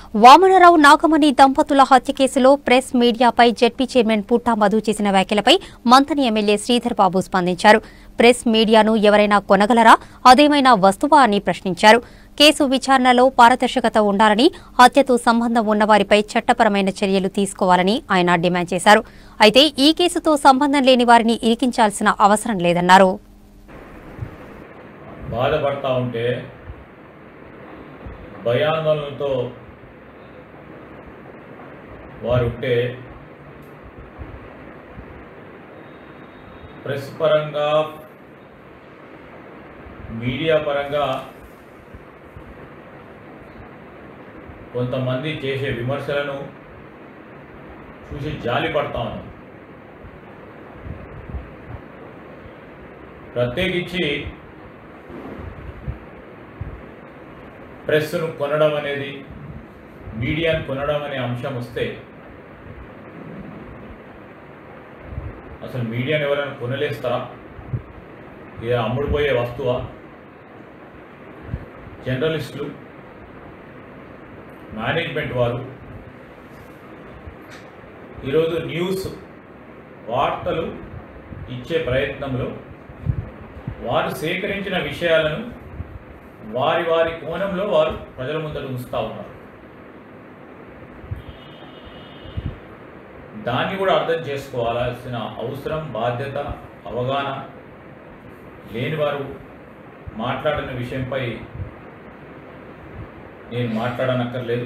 వామనరావు నాగమణి దంపతుల హత్య కేసులో ప్రెస్ మీడియాపై జెడ్పీ చైర్మన్ పుట్టా మధు చేసిన వ్యాఖ్యలపై మంథని ఎమ్మెల్యే శ్రీధర్ బాబు స్పందించారు. ప్రెస్ మీడియాను ఎవరైనా కొనగలరా, అదేమైనా వస్తువా అని ప్రశ్నించారు. కేసు విచారణలో పారదర్శకత ఉండాలని, హత్యతో సంబంధం ఉన్నవారిపై చట్టపరమైన చర్యలు తీసుకోవాలని ఆయన డిమాండ్ చేశారు. అయితే ఈ కేసుతో సంబంధం లేని వారిని ఇరికించాల్సిన అవసరం లేదన్నారు. బాధపడతా ఉంటే భయాందోళనలతో వారు ఉంటే ప్రెస్ పరంగా మీడియా పరంగా కొంతమంది చేసే విమర్శలను చూసి జాలి పడతా ఉన్నాం. ప్రత్యేకించి ప్రెస్ను కొనడం అనేది, మీడియాను కొనడం అనే అంశం వస్తే అసలు మీడియాను ఎవరైనా కొనలేస్తారా? ఇది అమ్ముడుపోయే వస్తువా? జర్నలిస్టులు, మేనేజ్మెంట్ వారు ఈరోజు న్యూస్ వార్తలు ఇచ్చే ప్రయత్నంలో వారు సేకరించిన విషయాలను వారి వారి కోణంలో వారు ప్రజల ముందర ఉంచుతూ ఉన్నారు. దాన్ని కూడా అర్థం చేసుకోవాల్సిన అవసరం, బాధ్యత, అవగాహన లేని వారు మాట్లాడిన విషయంపై నేను మాట్లాడనక్కర్లేదు.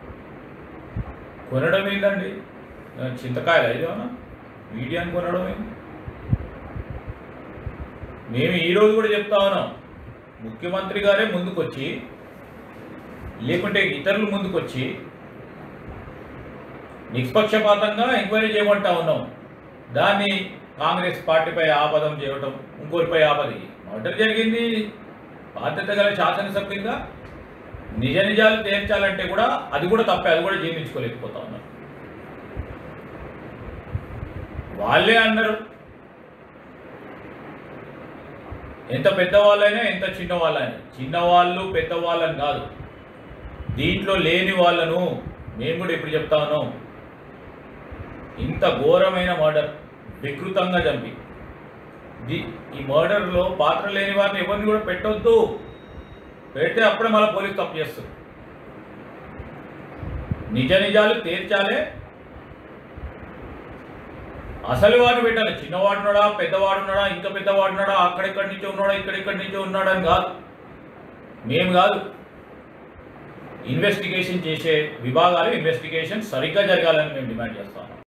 కొనడం ఏంటండి? చింతకాయలు అయ్యేమన్నా మీడియాను కొనడం ఏంటి? మేము ఈరోజు కూడా చెప్తా ఉన్నాం, ముఖ్యమంత్రి గారే ముందుకొచ్చి, లేకుంటే ఇతరులు ముందుకొచ్చి నిష్పక్షపాతంగా ఎంక్వైరీ చేయమంటా ఉన్నాం. దాన్ని కాంగ్రెస్ పార్టీపై ఆపదం చేయటం, ఇంకోరిపై ఆపది. మర్డర్ జరిగింది, బాధ్యత గల శాసనసభ్యులుగా నిజ నిజాలు తేల్చాలంటే కూడా అది కూడా తప్పే, అది కూడా జీర్ణించుకోలేకపోతా ఉన్నారు. వాళ్ళే అన్నారు, ఎంత పెద్దవాళ్ళైనా ఎంత చిన్నవాళ్ళైనా, చిన్నవాళ్ళు పెద్దవాళ్ళని కాదు, దీంట్లో లేని వాళ్ళను మేము కూడా ఇప్పుడు చెప్తా ఉన్నాం. ఇంత ఘోరమైన మర్డర్, వికృతంగా చంపి ఈ మర్డర్లో పాత్ర లేని వారిని ఎవరిని కూడా పెట్టొద్దు. పెడితే అప్పుడే మళ్ళీ పోలీసు తప్పు చేస్తుంది. నిజ నిజాలు తేల్చాలే, అసలు వాడిని పెట్టాలి. చిన్నవాడున్నాడా, పెద్దవాడున్నాడా, ఇంకా పెద్దవాడున్నాడా, అక్కడెక్కడి నుంచో ఉన్నాడా, ఇక్కడెక్కడి నుంచో ఉన్నాడా అని కాదు, మేము కాదు. ఇన్వెస్టిగేషన్ చేసే విభాగాలు ఇన్వెస్టిగేషన్ సరిగ్గా జరగాలని మేము డిమాండ్ చేస్తాం.